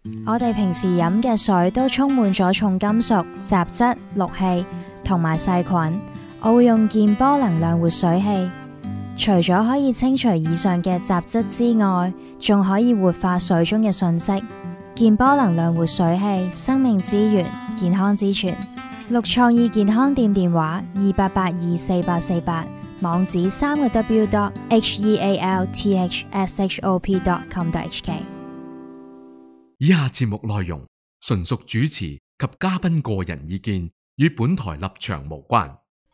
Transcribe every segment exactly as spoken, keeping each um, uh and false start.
我哋平時飲嘅水都充滿咗重金屬、雜質、氯氣同埋細菌。我會用健波能量活水器，除咗可以清除以上嘅雜質之外，仲可以活化水中嘅訊息。健波能量活水器，生命之源，健康之泉。綠創意健康店電話二八八二四八四八，網址三個 w dot h e a l t h s h o p dot com dot h k。 以下節目內容純屬主持及嘉賓個人意見，與本台立場無關。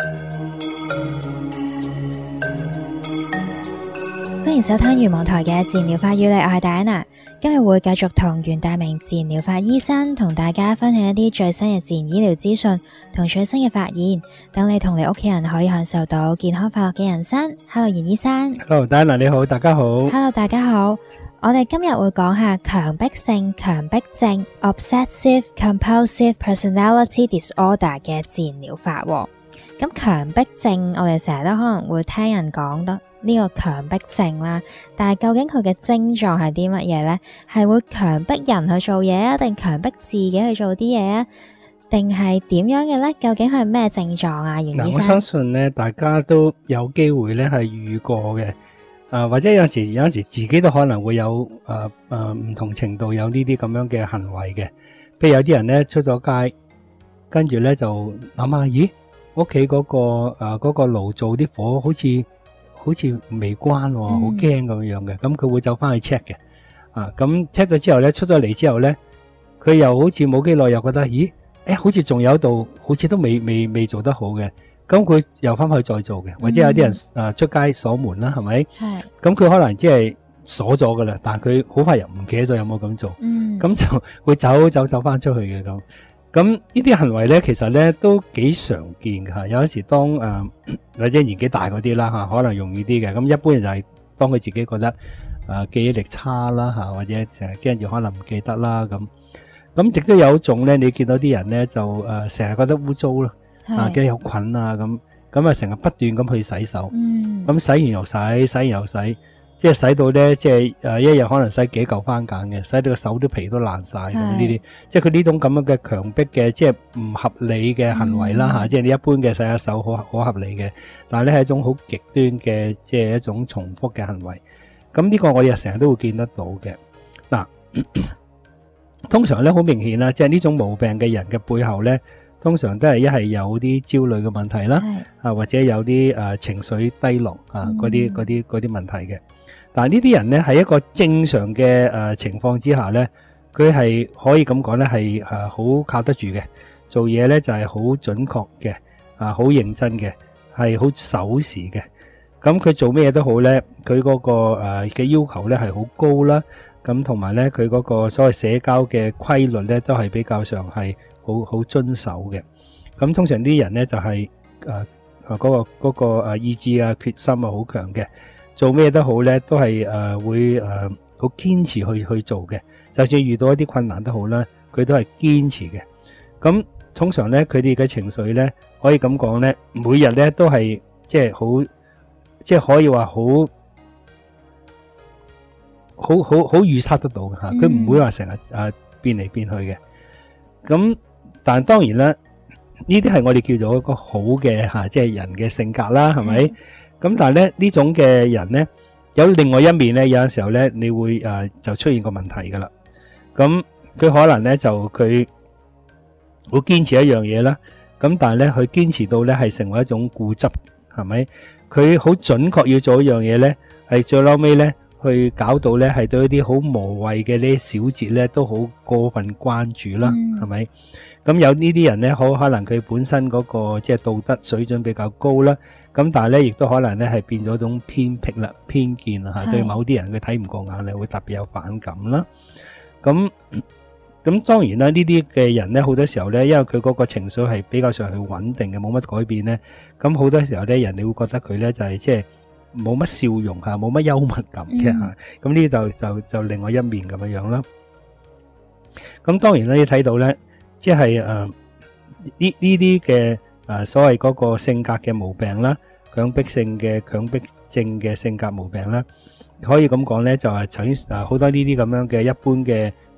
歡迎收聽玄網台嘅自然療法與你，我係戴安娜。今日會繼續同袁大明自然療法醫生同大家分享一啲最新嘅自然醫療資訊同最新嘅發現，等你同你屋企人可以享受到健康快樂嘅人生。Hello， 袁醫生。 Hello， 戴安娜你好，大家好。 Hello， 大家好。我哋今日會講下強迫性強迫症 （Obsessive Compulsive Personality Disorder） 嘅自然療法。咁強迫症，我哋成日都可能會聽人講到呢個強迫症啦，但係究竟佢嘅症狀係啲乜嘢呢？係會強迫人去做嘢啊，定強迫自己去做啲嘢啊？定係點樣嘅呢？究竟佢係咩症狀啊？袁醫生， 我相信咧，大家都有機會咧係遇過嘅，啊或者有時有陣時自己都可能會有誒誒唔同程度有呢啲咁樣嘅行為嘅。譬如有啲人咧出咗街，跟住咧就諗下，咦屋企嗰個誒嗰個爐灶啲火好似好似未關喎，好驚咁樣嘅，咁佢會走翻去 check 嘅，啊咁 check 咗之後咧，出咗嚟之後咧，佢又好似冇幾耐又覺得，咦誒好似仲有度，好似都未未未做得好嘅，咁佢又翻去再做嘅，或者有啲人誒出街鎖門啦，係咪？係。咁佢可能即係鎖咗噶啦，但係佢好快又唔記得咗有冇咁做，嗯，咁就會走走走翻出去嘅咁。咁呢啲行為咧，其實咧都幾常見嘅嚇。有陣時當誒、呃、或者年紀大嗰啲啦嚇，可能容易啲嘅。咁一般就係當佢自己覺得誒、呃、記憶力差啦嚇，或者成日驚住可能唔記得啦咁。咁亦都有一種咧，你見到啲人咧就誒成日覺得污糟啦，啊驚有菌啊咁，咁啊成日不斷咁去洗手，咁、嗯、洗完又洗，洗完又洗。即係洗到咧，即係誒一日可能洗幾嚿番梘嘅，洗到個手啲皮都爛晒咁呢啲。即係佢呢種咁樣嘅強迫嘅，即係唔合理嘅行為啦嚇。即係你一般嘅洗下手好好合理嘅，但係咧係一種好極端嘅，即係一種重複嘅行為。咁呢個我哋成日都會見得到嘅。嗱，通常咧好明顯啦，即係呢種毛病嘅人嘅背後咧，通常都係一係有啲焦慮嘅問題啦，啊或者有啲誒情緒低落啊嗰啲嗰啲嗰啲問題嘅。但係呢啲人咧喺一個正常嘅誒情況之下咧，佢係可以咁講咧係誒好靠得住嘅，做嘢咧就係好準確嘅，啊好認真嘅，係好守時嘅。咁佢做咩都好咧，佢嗰個誒嘅要求咧係好高啦。咁同埋咧佢嗰個所謂社交嘅規律咧都係比較上係好好遵守嘅。咁通常啲人咧就係誒誒嗰個嗰個誒意志啊決心啊好強嘅。做咩都好咧，都係誒、呃、會誒好堅持去去做嘅。就算遇到一啲困難都好啦，佢都係堅持嘅。咁通常咧，佢哋嘅情緒咧，可以咁講咧，每日咧都係即係好，即係可以話好，好好好預測得到嘅嚇。佢唔會話成日誒變嚟變去嘅。咁但係當然啦，呢啲係我哋叫做一個好嘅嚇，即係人嘅性格啦，係咪？咁但係咧呢種嘅人咧有另外一面咧，有陣時候咧你會誒、呃、就出現個問題噶啦。咁佢可能咧就佢好堅持一樣嘢啦，咁但係咧佢堅持到咧係成為一種固執，係咪？佢好準確要做一樣嘢咧，係最嬲尾咧去搞到咧係對一啲好無謂嘅呢啲小節咧都好過分關注啦，係咪？咁有呢啲人咧，好可能佢本身嗰個即係道德水準比較高啦，咁但係咧亦都可能咧係變咗種偏僻啦、偏見啦嚇，對某啲人佢睇唔過眼咧，會特別有反感啦。咁咁當然啦，呢啲嘅人咧好多時候咧，因為佢嗰個情緒係比較上係穩定嘅，冇乜改變咧，咁好多時候咧人哋會覺得佢咧就係即係冇乜笑容嚇，冇乜幽默感嘅嚇，咁呢就就就另外一面咁樣樣啦。咁當然咧，你睇到咧。即係誒呢呢啲嘅誒所謂嗰個性格嘅毛病啦，強迫性嘅強迫症嘅性格毛病啦，可以咁講咧，就係曾經誒好多呢啲咁樣嘅一般嘅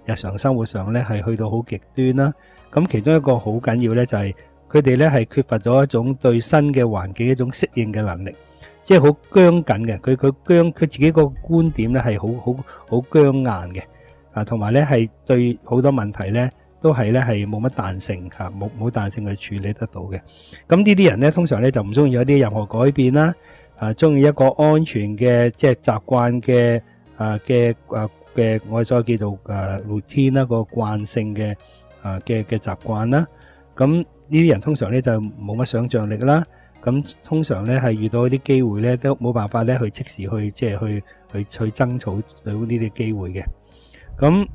日常生活上咧係去到好極端啦。咁其中一個好緊要咧就係佢哋咧係缺乏咗一種對新嘅環境一種適應嘅能力，即係好僵緊嘅。佢佢僵佢自己個觀點咧係好好好僵硬嘅啊，同埋咧係對好多問題咧都係咧係冇乜彈性嚇，冇冇彈性去處理得到嘅。咁呢啲人咧通常咧就唔中意有啲任何改變啦，啊中意一個安全嘅即係習慣嘅啊嘅啊嘅我哋所謂叫做誒 routine 啦，個慣性嘅啊嘅嘅習慣啦。咁呢啲人通常咧就冇乜想像力啦。咁通常咧係遇到一啲機會咧都冇辦法咧去即時去即係去去去爭取到呢啲機會嘅。咁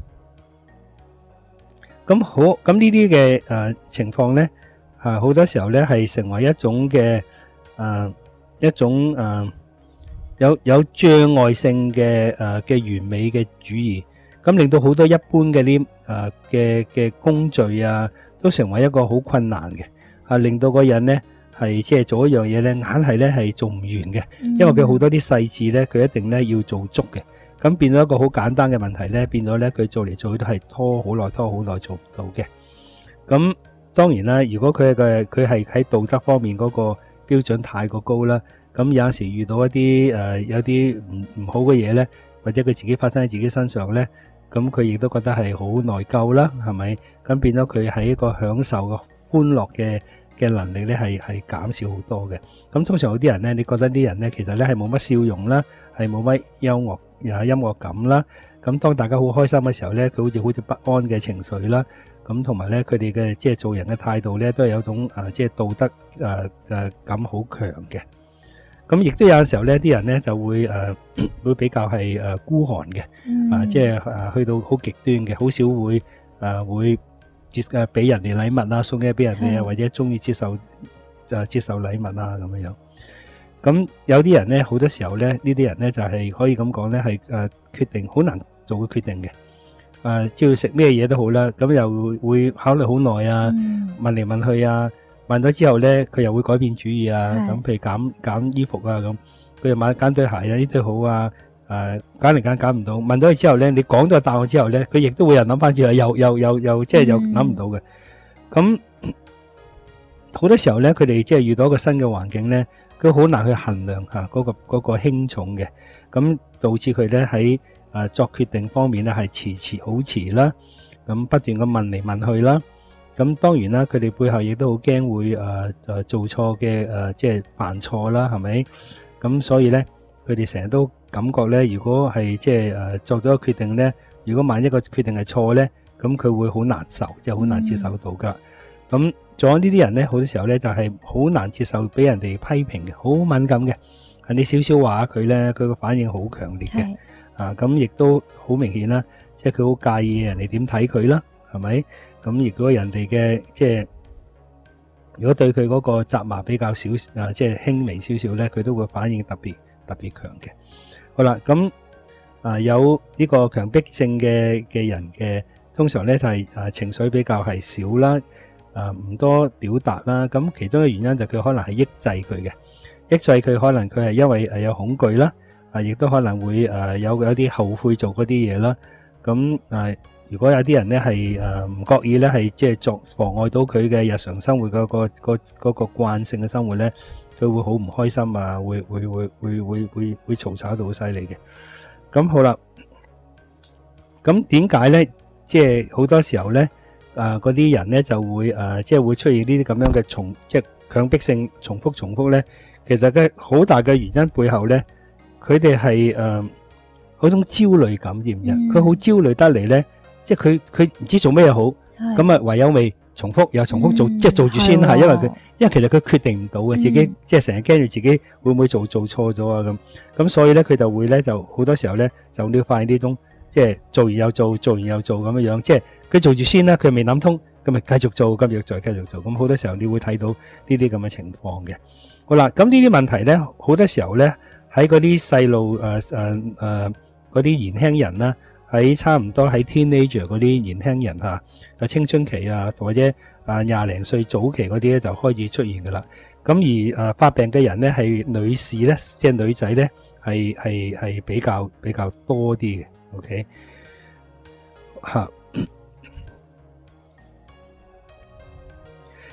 咁好，咁呢啲嘅誒情況咧，啊好多時候咧係成為一種嘅誒一種誒有有障礙性嘅誒嘅完美嘅主義，咁令到好多一般嘅啲誒嘅嘅工序啊，都成為一個好困難嘅，啊令到個人咧係即係做一樣嘢咧，硬係咧係做唔完嘅，因為佢好多啲細節咧，佢一定咧要做足嘅。咁變咗一個好簡單嘅問題咧，變咗咧佢做嚟做去都係拖好耐，拖好耐做唔到嘅。咁當然啦，如果佢嘅佢係喺道德方面嗰個標準太過高啦，咁有陣時遇到一啲誒、呃、有啲唔唔好嘅嘢咧，或者佢自己發生喺自己身上咧，咁佢亦都覺得係好內疚啦，係咪？咁變咗佢喺一個享受嘅歡樂嘅嘅能力咧，係係減少好多嘅。咁通常有啲人咧，你覺得啲人咧，其實咧係冇乜笑容啦，係冇乜幽默又有音樂感啦。咁當大家好開心嘅時候咧，佢好似好似不安嘅情緒啦。咁同埋咧，佢哋嘅即係做人嘅態度咧，都係有種誒即係道德誒誒感好強嘅。咁亦都有陣時候咧，啲人咧就會誒會比較係誒孤寒嘅，啊即係誒去到好極端嘅，好少會誒會接誒俾人哋禮物啊，送嘢俾人哋啊，或者中意接受就接受禮物啊咁樣樣。咁有啲人咧，好多時候咧，呢啲人咧就係可以咁講咧，係誒決定好難做個決定嘅。誒，只要食咩嘢都好啦，咁又會考慮好耐啊，問嚟問去啊，問咗之後咧，佢又會改變主意啊。咁譬如揀揀衣服啊，咁佢又買揀對鞋啊，呢對好啊。誒揀嚟揀揀唔到，問咗佢之後咧，你講咗個答案之後咧，佢亦都會有諗翻轉頭，又又又又即係又諗唔到嘅。咁好多時候咧，佢哋即係遇到一個新嘅環境咧，佢好難去衡量嚇嗰個嗰個輕重嘅，咁導致佢咧喺誒作決定方面咧係遲遲好遲啦，咁不斷咁問嚟問去啦，咁當然啦，佢哋背後亦都好驚會誒誒做錯嘅誒，即係犯錯啦，係咪？咁所以咧，佢哋成日都感覺咧，如果係即係誒作咗個決定咧，如果萬一個決定係錯咧，咁佢會好難受，即係好難接受到噶。咁仲有呢啲人咧，好多時候咧就係好難接受俾人哋批評嘅，好敏感嘅。係你少少話佢咧，佢個反應好強烈嘅。啊，咁亦都好明顯啦，即係佢好介意人哋點睇佢啦，係咪？咁如果人哋嘅即係如果對佢嗰個責罵比較少啊，即係輕微少少咧，佢都會反應特別特別強嘅。好啦，咁啊有呢個強迫症嘅嘅人嘅，通常咧就係啊情緒比較係少啦。啊，唔多表達啦，咁其中嘅原因就佢可能係抑制佢嘅，抑制佢可能佢係因為誒有恐懼啦，啊，亦都可能會誒有有啲後悔做嗰啲嘢啦，咁誒如果有啲人咧係誒唔覺意咧係即係作妨礙到佢嘅日常生活嗰個個嗰個慣性嘅生活咧，佢會好唔開心啊，會會會會會會會嘈吵到好犀利嘅。咁好啦，咁點解咧？即係好多時候咧？啊！嗰啲人咧就會誒，即係會出現呢啲咁樣嘅重，即係強迫性重複重複咧。其實嘅好大嘅原因背後咧，佢哋係誒嗰種焦慮感，知唔知？佢好焦慮得嚟咧，即係佢佢唔知做咩好，咁啊唯有咪重複又重複做，即係做住先嚇。因為佢因為其實佢決定唔到嘅，自己即係成日驚住自己會唔會做做錯咗啊咁。咁所以咧佢就會咧就好多時候咧就要發現呢種。即係做完又做，做完又做咁樣樣，即係佢做住先啦，佢未諗通，咁咪繼續做，今日再繼續做，咁好多時候你會睇到呢啲咁嘅情況嘅。好啦，咁呢啲問題咧，好多時候咧喺嗰啲細路誒誒誒嗰啲年輕人啦，喺差唔多喺 teenager 嗰啲年輕人嚇，啊青春期啊，或者啊廿零歲早期嗰啲咧就開始出現噶啦。咁而誒發病嘅人咧係女士咧，即係女仔咧係係係比較比較多啲嘅。OK 吓，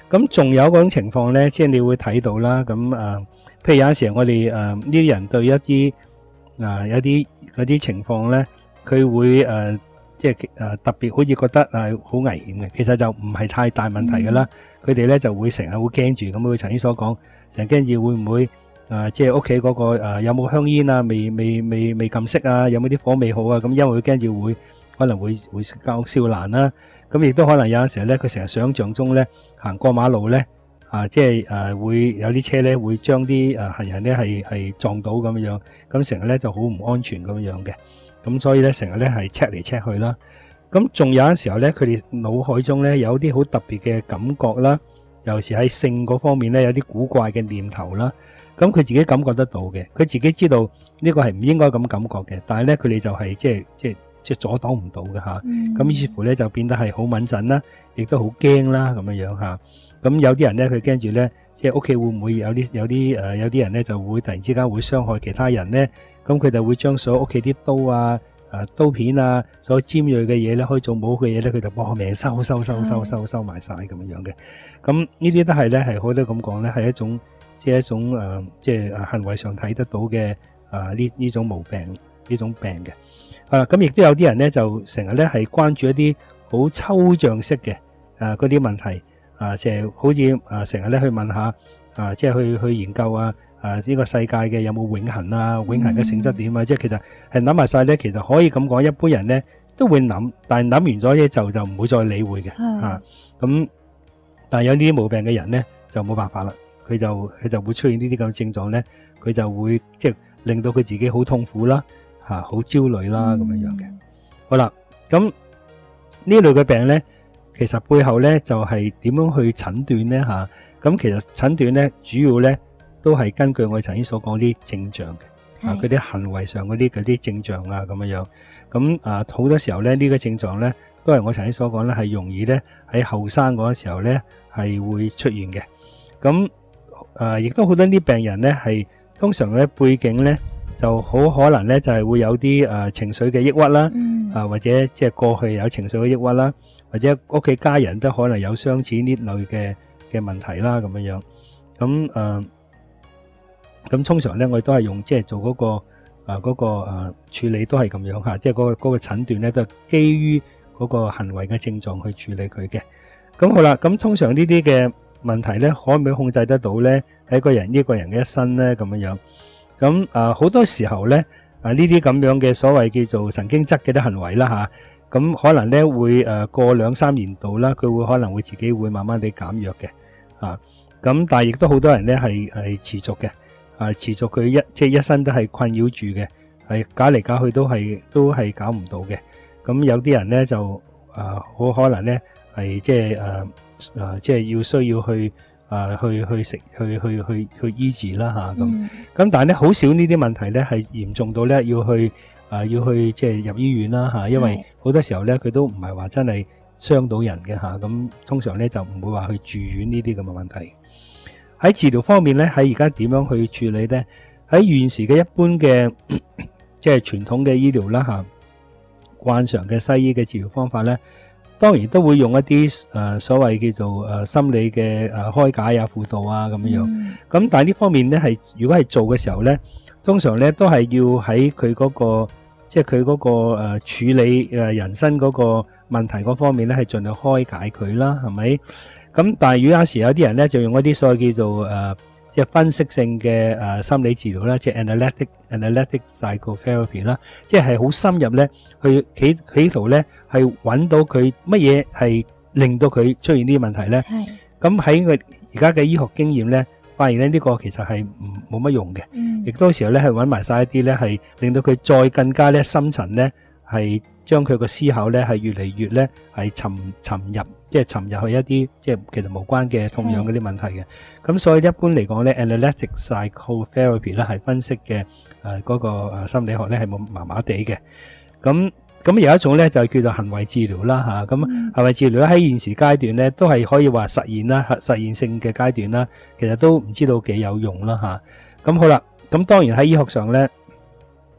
咁仲有嗰種情況咧，即係你會睇到啦。咁誒、呃，譬如有陣時我哋誒呢啲人對一啲啊、呃、有啲嗰啲情況咧，佢會誒、呃、即係誒、呃、特別好似覺得係好危險嘅，其實就唔係太大問題㗎啦。佢哋咧就會成日會驚住，咁佢頭先所講，成日驚住會唔會誒、呃、即係屋企嗰個、呃、有冇香煙啊，未未未未撳熄啊，有冇啲火未好啊？咁因為佢驚住會可能會會間屋燒爛啦。咁亦都可能有陣時咧，佢成日想像中咧行過馬路咧，啊，即係誒、呃、會有啲車咧會將啲誒行人咧係係撞到咁樣，咁成日咧就好唔安全咁樣嘅，咁所以咧成日咧係 check 嚟 check 去啦。咁仲有陣時候咧，佢哋腦海中咧有啲好特別嘅感覺啦，尤其是喺性嗰方面咧有啲古怪嘅念頭啦。咁佢自己感覺得到嘅，佢自己知道呢個係唔應該咁感覺嘅，但係咧佢哋就係即係即係。即係阻擋唔到嘅嚇，咁、嗯、於是乎咧就變得係好敏陣啦，亦都好驚啦咁樣樣嚇。咁有啲人咧佢驚住咧，即係屋企會唔會有啲有啲誒有啲人咧就會突然之間會傷害其他人咧？咁佢就會將所有屋企啲刀啊、誒刀片啊、所有尖鋭嘅嘢咧，可以做武嘅嘢咧，佢就搏命收收收收收收埋晒咁樣樣嘅。咁呢啲都係咧係好多咁講咧，係一種即係一種誒、呃、即係行為上睇得到嘅誒呢呢種毛病呢種病嘅。啊，咁亦都有啲人咧，就成日咧係關注一啲好抽象式嘅啊嗰啲問題啊，即係好似啊成日咧去問下啊，即係去去研究啊啊呢個世界嘅有冇永恆啊，永恆嘅性質點啊，即係其實係諗埋晒咧，其實可以咁講，一般人咧都會諗，但係諗完咗咧就就唔會再理會嘅嚇。咁但係有呢啲毛病嘅人咧就冇辦法啦，佢就佢就會出現呢啲咁嘅症狀咧，佢就會即係令到佢自己好痛苦啦。吓，好焦慮啦，咁樣樣嘅。好啦，咁呢類嘅病咧，其實背後咧就係點樣去診斷咧吓？咁其實診斷咧，主要咧都係根據我哋頭先所講啲症狀嘅，啊，佢啲行為上嗰啲嗰啲症狀啊，咁樣樣。咁啊，好多時候咧呢個症狀咧，都係我頭先所講咧，係容易咧喺後生嗰個時候咧係會出現嘅。咁啊，亦都好多啲病人咧係通常咧背景咧。就好可能咧，就係會有啲誒情緒嘅抑鬱啦，啊或者即係過去有情緒嘅抑鬱啦，或者屋企家人都可能有相似呢類嘅嘅問題啦，咁樣樣。咁誒，咁通常咧，我哋都係用即係做嗰個啊嗰個誒處理都係咁樣嚇，即係嗰個嗰個診斷咧都係基於嗰個行為嘅症狀去處理佢嘅。咁好啦，咁通常呢啲嘅問題咧，可唔可以控制得到咧？喺個人呢個人嘅一生咧，咁樣樣。咁啊，好多時候咧，啊呢啲咁樣嘅所謂叫做神經質嘅啲行為啦嚇，咁可能咧會誒過兩三年度啦，佢會可能會自己會慢慢地減弱嘅，啊咁但係亦都好多人咧係係持續嘅，啊持續佢一即係一生都係困擾住嘅，係搞嚟搞去都係都係搞唔到嘅。咁有啲人咧就啊好可能咧係即係誒誒即係要需要去。啊，去去食，去去去去醫治啦吓咁。咁但係咧，好少呢啲問題咧係嚴重到咧要去啊，要去即係入醫院啦吓。因為好多時候咧，佢都唔係話真係傷到人嘅吓。咁通常咧就唔會話去住院呢啲咁嘅問題。喺治療方面咧，喺而家點樣去處理咧？喺現時嘅一般嘅即係傳統嘅醫療啦吓，慣常嘅西醫嘅治療方法咧。當然都會用一啲誒、呃、所謂叫做誒、呃、心理嘅誒、呃、開解啊、輔導啊咁樣樣。咁、嗯、但係呢方面咧係如果係做嘅時候咧，通常咧都係要喺佢嗰個即係佢嗰個誒、呃、處理誒人生嗰個問題嗰方面咧係盡量開解佢啦，係咪？咁但係如果有時有啲人咧就用一啲所謂叫做誒、呃、即係分析性嘅誒、呃、心理治療啦，即係 analytic analytic psychotherapy 啦，即係好深入咧去企企圖咧係揾到佢乜嘢係令到佢出現呢啲問題咧。係。咁喺佢而家嘅醫學經驗咧，發現咧呢個其實係唔冇乜用嘅。嗯。亦多時候咧係揾埋晒一啲咧係令到佢再更加咧深層咧係將佢個思考咧係越嚟越咧係沉沉入。即係沉入去一啲即係其實無關嘅痛癢嗰啲問題嘅，咁所以一般嚟講咧 ，analytic psychotherapy 咧係分析嘅誒嗰個誒心理學咧係冇麻麻地嘅。咁咁有一種咧就係叫做行為治療啦嚇。咁、嗯、行為治療咧喺現時階段咧都係可以話實驗啦，實驗性嘅階段啦，其實都唔知道幾有用啦嚇。咁好啦，咁當然喺醫學上咧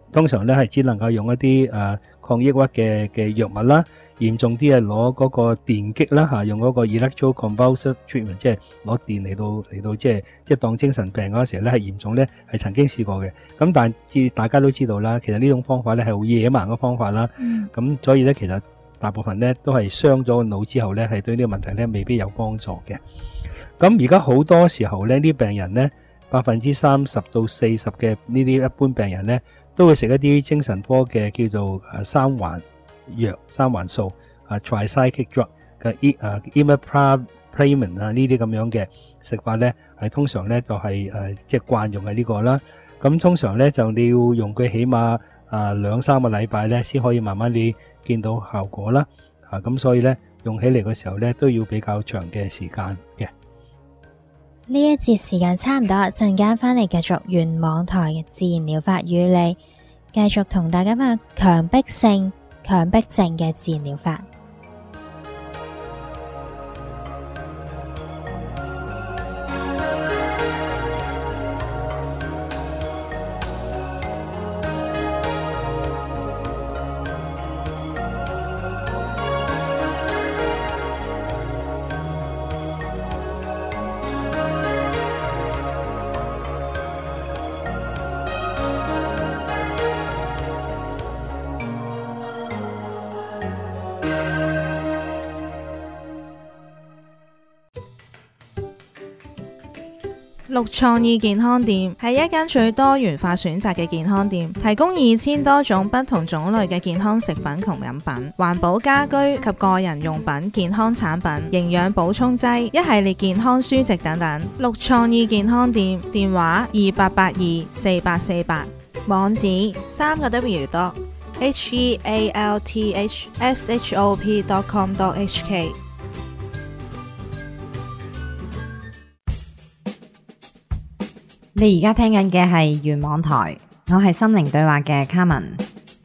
通常咧係只能夠用一啲誒、呃、抗抑鬱嘅嘅藥物啦，嚴重啲係攞嗰個電擊啦嚇，用嗰個 electroconvulsive treatment， 即係攞電嚟到嚟到即係即係當精神病嗰陣時咧係嚴重咧係曾經試過嘅。咁但係大家都知道啦，其實呢種方法咧係好野蠻嘅方法啦。咁、嗯、所以咧其實大部分咧都係傷咗個腦之後咧係對呢個問題咧未必有幫助嘅。咁而家好多時候咧啲病人咧百分之三十到四十嘅呢啲一般病人咧都會食一啲精神科嘅叫做誒三環藥、三環素啊 tricyclic drug 嘅 imipramine 啊呢啲咁樣嘅食法咧係通常咧就係誒即係慣用嘅呢個啦。咁通常咧就你要用佢起碼啊兩三個禮拜咧先可以慢慢你見到效果啦。啊咁所以咧用起嚟嘅時候咧都要比較長嘅時間嘅。 呢一節時間差唔多，陣間返嚟繼續原網台嘅自然療法與你，繼續同大家分享強迫性強迫症嘅自然療法。 綠創意健康店係一間最多元化選擇嘅健康店，提供二千多種不同種類嘅健康食品同飲品、環保家居及個人用品、健康產品、營養補充劑、一系列健康書籍等等。綠創意健康店電話二八八二四八四八，網址三個 W dot H E A L T H S H O P dot com dot H K。 你而家聽緊嘅係原網台，我係心靈對話嘅卡文。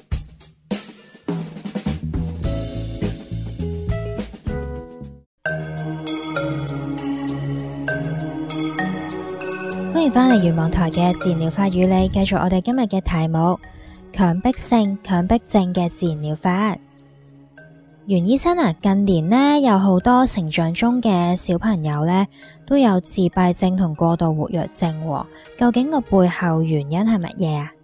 歡迎返嚟原網台嘅自然療法與你，繼續我哋今日嘅題目：強迫性強迫症嘅自然療法。袁醫生啊，近年呢有好多成長中嘅小朋友呢都有自閉症同過度活躍症喎，究竟個背後原因係乜嘢啊？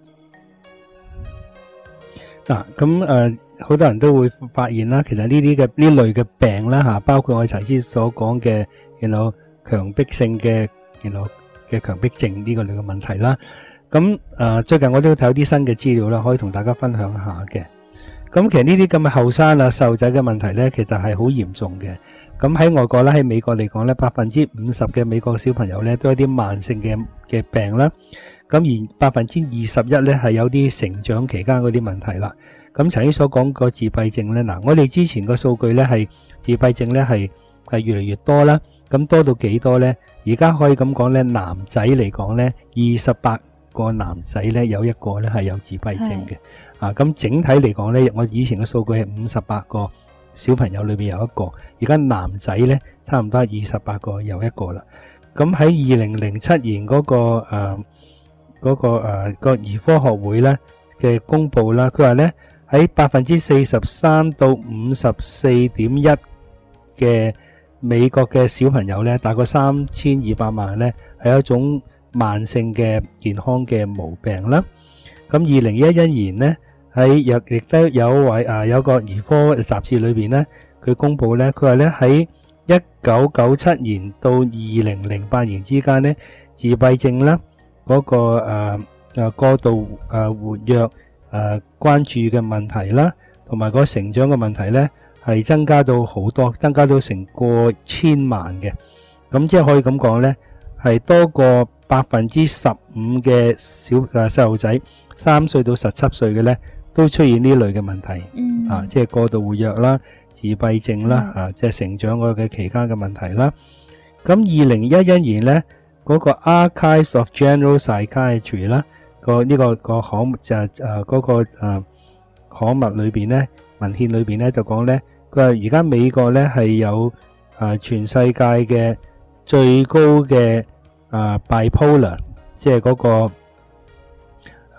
嗱，咁誒，好多人都會發現啦，其實呢啲嘅呢類嘅病啦吓，包括我頭先所講嘅，然後強迫性嘅，然後嘅強迫症呢個類嘅問題啦。咁誒，最近我都睇啲新嘅資料啦，可以同大家分享下嘅。咁其實呢啲咁嘅後生啊、細路仔嘅問題咧，其實係好嚴重嘅。咁喺外國啦，喺美國嚟講咧，百分之五十嘅美國小朋友咧都有啲慢性嘅嘅病啦。咁而百分之二十一咧係有啲成長期間嗰啲問題啦。咁頭先所講個自閉症咧，嗱，我哋之前個數據咧係自閉症咧係係越嚟越多啦。咁多到幾多咧？而家可以咁講咧，男仔嚟講咧，二十八個男仔咧有一個咧係有自閉症嘅。啊，咁整體嚟講咧，我以前嘅數據係五十八個小朋友裏邊有一個，而家男仔咧差唔多係二十八個有一個啦。咁喺二零零七年嗰個誒嗰個誒個兒科學會咧嘅公佈啦，佢話咧喺百分之四十三到五十四點一嘅美國嘅小朋友咧，大概三千二百萬咧係一種慢性嘅健康嘅毛病啦。咁二零一一年咧喺亦亦都有位啊有個兒科雜誌裏邊咧，佢公佈咧，佢話咧喺一九九七年到二零零八年之間咧，自閉症啦嗰個誒誒過度誒活躍誒關注嘅問題啦，同埋個成長嘅問題咧係增加到好多，增加到成過千萬嘅。咁即係可以咁講咧，係多過百分之十五嘅小誒細路仔，三歲到十七歲嘅咧，都出現呢類嘅問題，嗯、啊，即係過度活躍啦、自閉症啦，嗯、啊，即係成長嗰嘅期間嘅問題啦。咁二零一一年咧，嗰、那個 Archives of General Psychiatry 啦，個呢、這個個刊就誒嗰個誒刊物裏邊咧，文獻裏邊咧就講咧，佢話而家美國咧係有誒全世界嘅最高嘅誒 bipolar，即係嗰個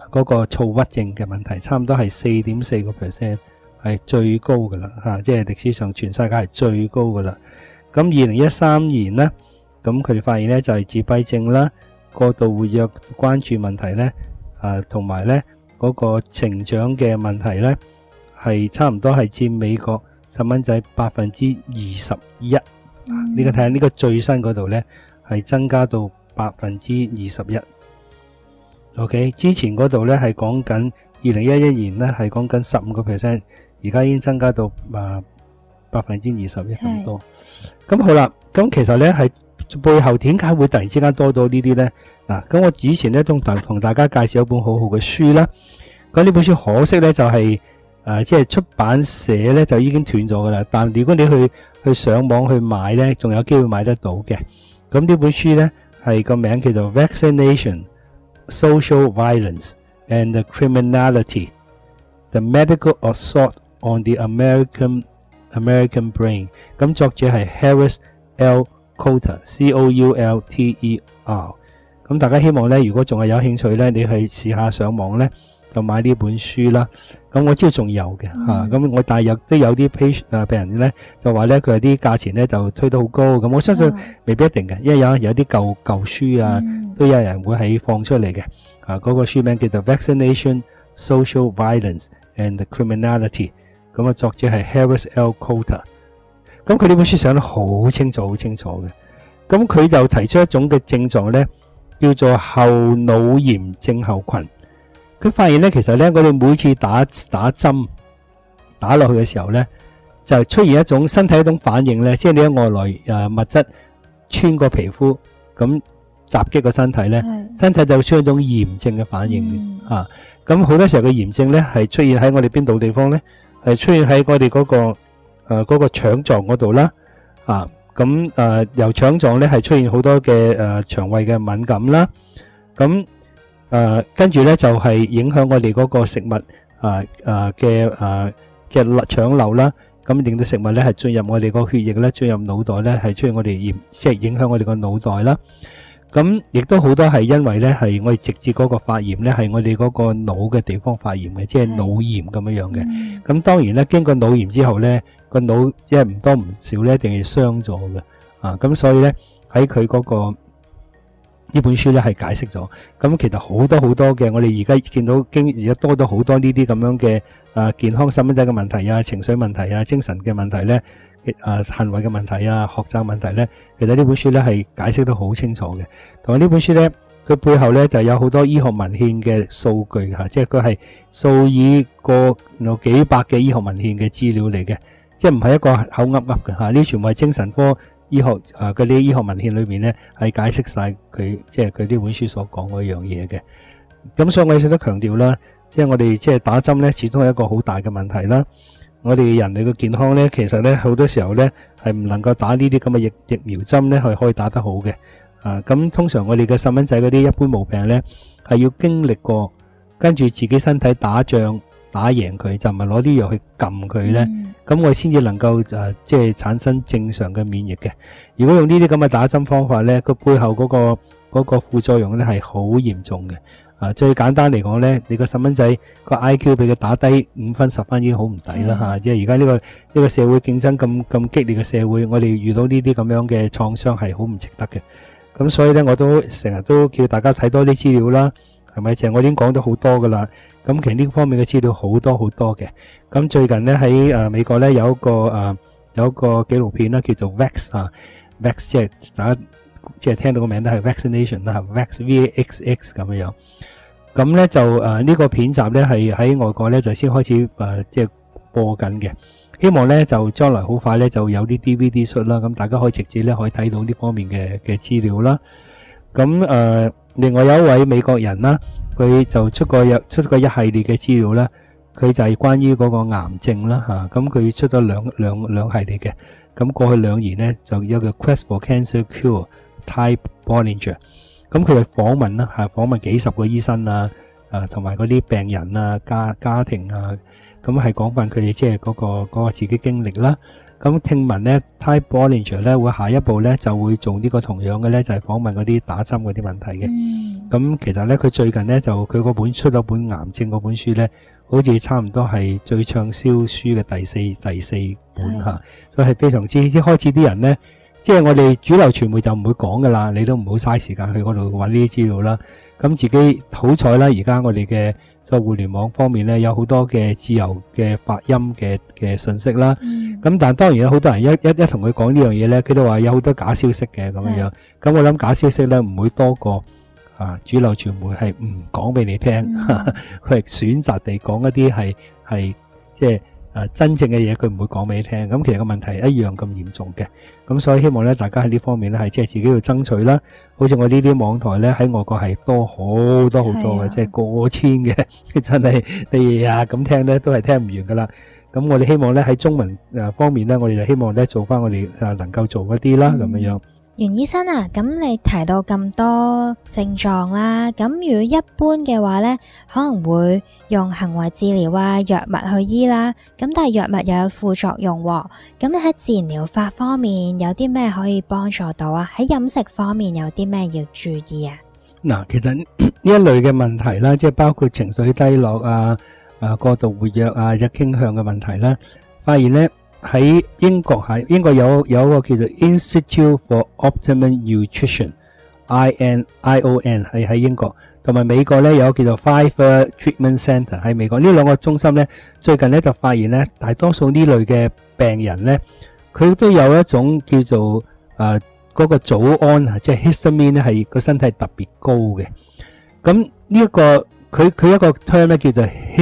嗰個躁鬱症嘅問題，差唔多係四點四個 percent 係最高噶啦嚇，即係歷史上全世界係最高噶啦。咁二零一三年呢，咁佢哋發現呢就係自閉症啦、過度活躍關注問題呢，啊同埋呢嗰個成長嘅問題呢，係差唔多係佔美國細蚊仔百分之二十一。呢個睇下呢個最新嗰度呢，係增加到百分之二十一。OK， 之前嗰度呢係講緊二零一一年呢係講緊十五個 percent， 而家已經增加到啊百分之二十一咁多。咁好啦，咁其實呢係背後點解會突然之間多咗呢啲呢？嗱，咁我之前呢都同大家介紹一本好好嘅書啦。咁呢本書可惜呢就係誒即係出版社呢就已經斷咗噶啦。但如果你去去上網去買呢，仲有機會買得到嘅。咁呢本書呢係個名叫做 Vaccination, Social Violence and the Criminality: The Medical Assault on the American American Brain。咁作者係 Harris L. Coulter，C O U L T E R。咁大家希望呢，如果仲係有興趣呢，你去試下上網呢，就買呢本書啦。咁我知道仲有嘅嚇，咁我但係有都有啲 page 誒病人呢，就話呢，佢有啲價錢呢就推得好高。咁我相信未必一定嘅，因為有有啲舊舊書啊，都有人會喺放出嚟嘅。啊，嗰個書名叫做 Vaccination, Social Violence and the Criminality。咁啊，作者係 Harris L. Coulter。咁佢呢本書上得好清楚，好清楚嘅。咁佢就提出一種嘅症狀呢，叫做後腦炎症候群。佢發現呢，其實呢，我哋每次打打針打落去嘅時候呢，就出現一種身體一種反應呢，即係你喺外來誒物質穿過皮膚，咁襲擊個身體呢，身體就會出現一種炎症嘅反應嘅嚇。咁好多時候嘅炎症呢，係出現喺我哋邊度地方呢？係出現喺我哋嗰個誒嗰個腸臟嗰度啦，啊咁誒由腸臟咧係出現好多嘅誒腸胃嘅敏感啦，咁誒跟住咧就係影響我哋嗰個食物啊啊嘅誒嘅腸漏啦，咁令到食物咧係進入我哋個血液咧，進入腦袋咧係出現我哋炎，即係影響我哋個腦袋啦。咁亦都好多係因為咧係我哋直接嗰個發炎咧係我哋嗰個腦嘅地方發炎嘅，即係腦炎咁樣樣嘅。咁當然咧經過腦炎之後咧個腦即係唔多唔少咧一定係傷咗嘅啊。咁所以咧喺佢嗰個呢本書咧係解釋咗。咁其實好多好多嘅我哋而家見到經而家多咗好多呢啲咁樣嘅啊健康細蚊仔嘅問題啊、情緒問題啊、精神嘅問題咧。誒行為嘅問題啊，學習問題咧，其實呢本書咧係解釋得好清楚嘅。同埋呢本書咧，佢背後咧就有好多醫學文獻嘅數據嚇，即係佢係數以個有幾百嘅醫學文獻嘅資料嚟嘅，即係唔係一個口噏噏嘅嚇。呢全部係精神科醫學誒嗰啲醫學文獻裏邊咧係解釋晒佢即係佢呢本書所講嗰樣嘢嘅。咁所以我哋成日都強調啦，即係我哋即係打針咧，始終係一個好大嘅問題啦。我哋人類嘅健康咧，其實咧好多時候咧係唔能夠打呢啲咁嘅疫疫苗針咧，係可以打得好嘅。啊，咁通常我哋嘅細蚊仔嗰啲一般毛病咧，係要經歷過跟住自己身體打仗打贏佢，就唔係攞啲藥去撳佢咧。咁、嗯、我先至能夠誒即係產生正常嘅免疫嘅。如果用呢啲咁嘅打針方法咧，個背後嗰、嗰個嗰、嗰個副作用咧係好嚴重嘅。啊，最簡單嚟講咧，你個細蚊仔個 I Q 俾佢打低五分十分已經好唔抵啦嚇！即係而家呢個呢、呢個社會競爭咁咁激烈嘅社會，我哋遇到呢啲咁樣嘅創傷係好唔值得嘅。咁所以咧，我都成日都叫大家睇多啲資料啦，係咪？就係我已經講咗好多噶啦。咁其實呢方面嘅資料好多好多嘅。咁最近咧喺誒美國咧有一個誒、呃、有一個紀錄片啦，叫做 Vax 啊 ，Vax 即係大家。即係聽到個名都係 vaccination 啦，vax V A X X 咁樣樣。咁咧就誒呢、呃這個片集咧係喺外國咧就先開始誒、呃、即係播緊嘅。希望咧就將來好快咧就有啲 D V D 出啦，咁大家可以直接咧可以睇到呢方面嘅嘅資料啦。咁誒、呃、另外有一位美國人啦，佢就出過有出過一系列嘅資料啦。佢就係關於嗰個癌症啦嚇，咁佢出咗兩兩兩系列嘅。咁過去兩年咧就有個 Quest for Cancer Cure。Ty Bollinger，咁佢哋訪問啦嚇，訪問幾十個醫生啊， 啊同埋嗰啲病人啊家家庭啊，咁係講翻佢哋即係嗰個嗰個自己經歷啦。咁聽聞咧 Ty Bollinger 咧會下一步咧就會做呢個同樣嘅咧，就係訪問嗰啲打針嗰啲問題嘅。咁、嗯、其實咧佢最近咧就佢嗰本出咗本癌症嗰本書咧，好似差唔多係最暢銷書嘅第四第四本嚇，所以係非常之一開始啲人咧，即係我哋主流傳媒就唔會講噶啦，你都唔好嘥時間去嗰度揾呢啲資料啦。咁自己好彩啦，而家我哋嘅在互聯網方面咧有好多嘅自由嘅發音嘅嘅信息啦。咁、嗯、但係當然有好多人一一一同佢講呢樣嘢咧，佢都話有好多假消息嘅咁樣樣。咁我諗假消息咧唔會多過啊主流傳媒係唔講俾你聽，佢係、嗯、選擇地講一啲係係即係誒真正嘅嘢，佢唔會講俾你聽。咁其實個問題係一樣咁嚴重嘅。咁所以希望咧大家喺呢方面咧係即係自己要爭取啦。好似我呢啲網台咧喺外國係多好多好多嘅，即係過千嘅，真係你啊咁聽咧都係聽唔完噶啦。咁我哋希望咧喺中文誒方面咧，我哋就希望咧做翻我哋誒能夠做一啲啦咁樣樣。 袁醫生啊，咁你提到咁多症狀啦，咁如果一般嘅話呢，可能會用行為治療啊、藥物去醫啦，咁但係藥物又有副作用喎，咁你喺自然療法方面有啲咩可以幫助到啊？喺飲食方面有啲咩要注意啊？ 嗱，其實呢一類嘅問題啦，即係包括情緒低落啊、啊過度活躍啊、有傾向嘅問題啦，發現呢。喺英國喺英國有有一個叫做 Institute for Optimum Nutrition，I N I O N 係喺英國，同埋美國咧有個叫做 Pfeiffer Treatment Center 喺美國。呢兩個中心咧最近咧就發現咧，大多數呢類嘅病人咧，佢都有一種叫做誒嗰個早胺啊，即係 histamine 咧係個身體特別高嘅。咁呢一個佢佢一個 term 咧叫做